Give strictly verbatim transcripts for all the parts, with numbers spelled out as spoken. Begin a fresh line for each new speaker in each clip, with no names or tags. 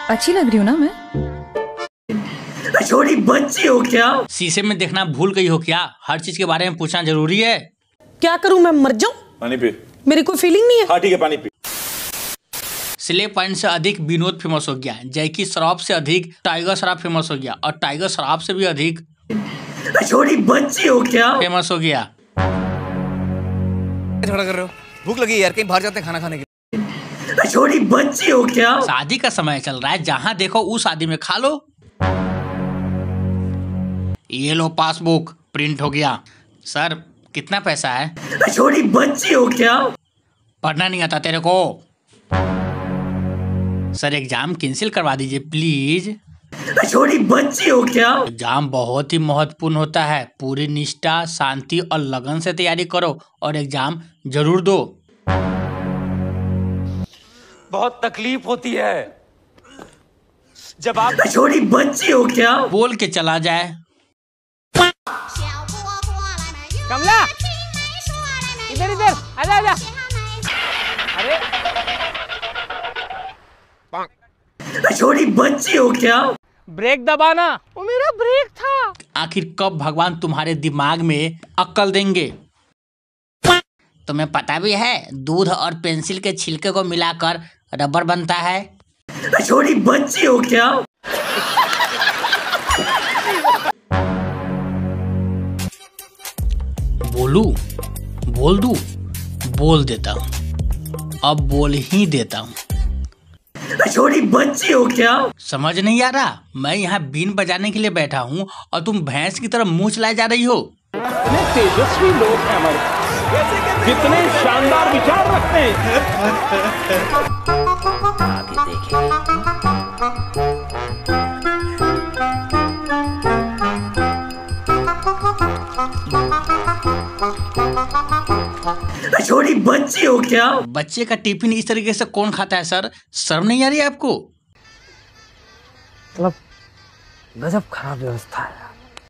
अच्छी लग रही हूँ ना मैं?
छोटी बच्ची हो क्या?
शीशे में देखना भूल गई हो क्या? हर चीज के बारे में पूछना जरूरी है।
क्या करूं, मैं मर जाऊं?
पानी पी।
मेरी कोई फीलिंग नहीं है।
हाँ ठीक है, पानी पी।
स्लेव पॉइंट से अधिक विनोद फेमस हो गया, जैकी श्रॉफ से अधिक टाइगर श्रॉफ फेमस हो गया, और टाइगर श्रॉफ से भी अधिक
छोटी बच्ची हो क्या?
फेमस हो गया।
झगड़ा कर रहे हो? भूख लगी यार, कहीं बाहर जाते हैं खाना खाने के लिए।
छोटी बच्ची हो क्या?
शादी का समय चल रहा है, जहाँ देखो उस शादी में खा लो। ये लो पासबुक प्रिंट हो गया। सर कितना पैसा है?
छोटी बच्ची हो क्या?
पढ़ना नहीं आता तेरे को? सर एग्जाम कैंसिल करवा दीजिए प्लीज।
छोटी बच्ची हो क्या?
एग्जाम बहुत ही महत्वपूर्ण होता है, पूरी निष्ठा, शांति और लगन से तैयारी करो और एग्जाम जरूर दो।
बहुत तकलीफ होती है जब आप
छोटी बच्ची हो क्या?
बोल के चला जाए।
कमला इधर इधर आजा आजा। अरे
छोटी बच्ची हो क्या?
ब्रेक दबाना। वो मेरा ब्रेक था।
आखिर कब भगवान तुम्हारे दिमाग में अक्ल देंगे? तुम्हें पता भी है दूध और पेंसिल के छिलके को मिलाकर रबर बनता है।
छोटी बच्ची हो क्या?
बोलू बोल दूं? बोल देता हूँ, अब बोल ही देता हूँ।
छोटी बच्ची हो क्या?
समझ नहीं आ रहा? मैं यहाँ बीन बजाने के लिए बैठा हूँ और तुम भैंस की तरह मुंह चलाए जा रही हो।
कितने तेजस्वी लोग हैं हमारे, कितने शानदार विचार रखते हैं। आगे
छोटी बच्ची हो क्या?
बच्चे का टिफिन इस तरीके से कौन खाता है सर? शर्म नहीं आ रही है आपको?
मतलब गजब खराब व्यवस्था है।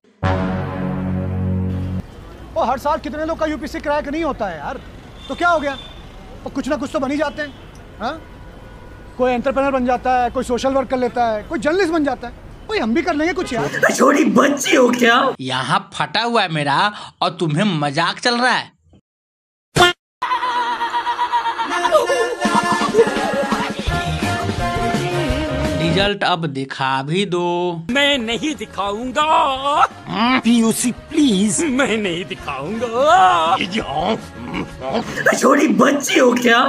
वो हर साल कितने लोग का यूपीसी क्रैक नहीं होता है यार, तो क्या हो गया? और कुछ ना कुछ तो बन ही जाते हैं। हाँ, कोई एंटरप्रेन्योर बन जाता है, कोई सोशल वर्क कर लेता है, कोई जर्नलिस्ट बन जाता है। कोई हम भी कर लेंगे कुछ यार।
छोटी बच्ची हो क्या?
यहाँ फटा हुआ है मेरा और तुम्हें मजाक चल रहा है। रिजल्ट अब दिखा भी दो।
मैं नहीं दिखाऊंगा।
PUC please.
मैं नहीं दिखाऊंगा।
छोटी बच्ची हो क्या?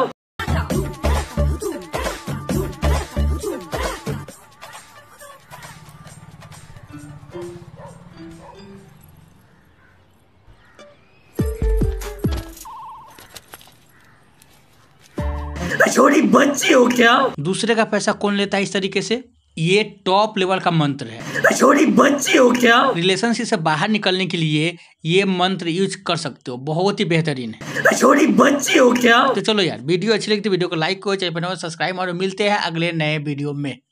छोटी बच्ची हो क्या?
दूसरे का पैसा कौन लेता है इस तरीके से? ये टॉप लेवल का मंत्र है।
छोटी बच्ची हो क्या?
रिलेशनशिप से बाहर निकलने के लिए ये मंत्र यूज कर सकते हो, बहुत ही बेहतरीन है।
छोटी बच्ची हो क्या?
तो चलो यार, वीडियो अच्छी लगी तो वीडियो को लाइक करो, चैनल पर सब्सक्राइब और मिलते हैं अगले नए वीडियो में।